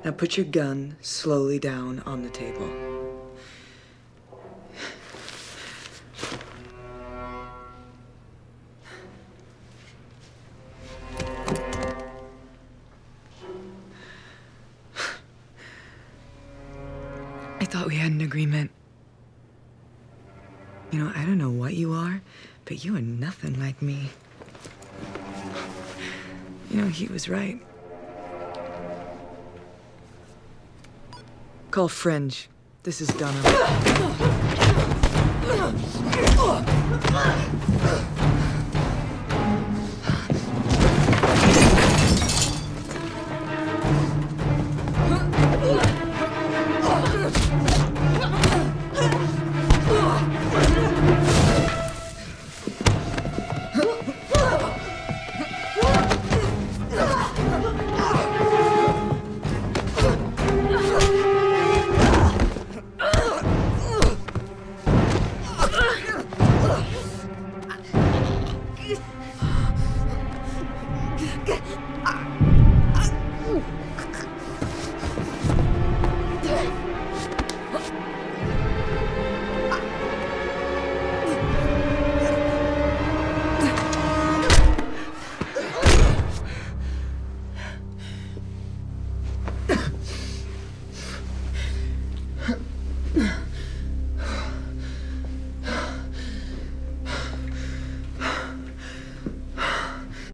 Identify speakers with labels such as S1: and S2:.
S1: Now put your gun slowly down on the table. I thought we had an agreement. You know, I don't know what you are, but you are nothing like me. You know, he was right. Call Fringe. This is Dunham.